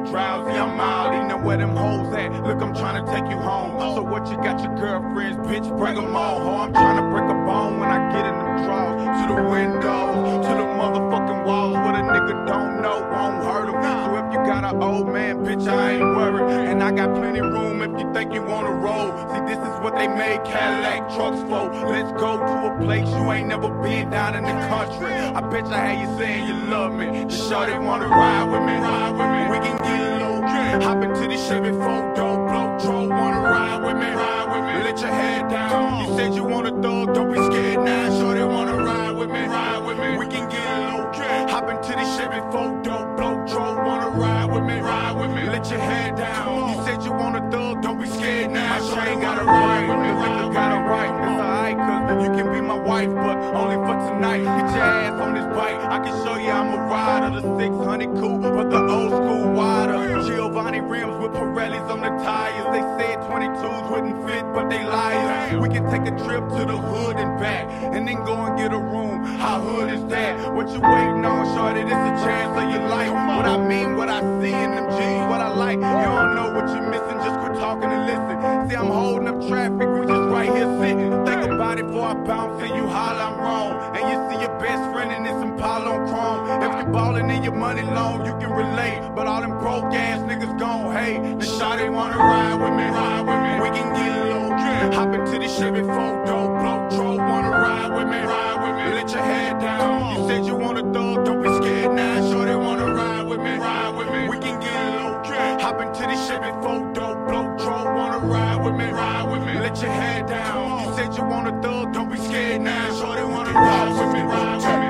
drowsy, I'm out. You know where them hoes at? Look, I'm trying to take you home. So what you got your girlfriends, bitch? Bring them on. Ho, I'm trying to break a bone when I get in them drawers. To the windows, to the motherfucking walls. What a nigga don't know won't hurt him. So if you got an old man, bitch, I ain't worried. And I got plenty room if you think you wanna roll. See, this is what they made Cadillac trucks for. Let's go to a place you ain't never been down in the country. I bet you how you saying you love me. Just sure they wanna ride with me. We can get low. Hop into the Chevy 4-door, blow, troll. Wanna ride with me. Let your head down. You said you want a thug, don't be scared now. Sure they wanna ride with me. We can get low. Hop into the Chevy 4-door, blow, troll. Wanna ride with me. Let your head down. You said you want a thug, don't be scared now. My train got a right, the got a right. It's alright, cause you can be my wife, but only for tonight. Get your ass on this bike. I can show you I'm a rider. The 600 coupe, but the old school wider. Giovanni rims with Pirellis on the tires. They said 22s wouldn't fit, but they liars. We can take a trip to the hood and back, and then go and get a room. How hood is that? What you waiting on, shorty? This a chance of your life. What I mean, what I see in them G's, what I like. You don't know what you're missing, just quit talking and listen. See, I'm holding up traffic, we just right here sitting. Think about it before I bounce and you holler I'm wrong. And you see your best friend in this Impala on chrome. If you ballin' in your money loan, you can relate. But all them broke ass niggas gon' hate. The shawty wanna ride with me. We can get low. Hop into the Chevy 4-door, blow, troll. Wanna ride with me. Let your head down. You said you want a thug, don't be scared now. Sure they wanna ride with me. We can get low. Hop into the Chevy 4-door, blow, troll. Wanna ride with me. Let your head down. You said you want a thug, don't be scared now. Sure they wanna ride with me.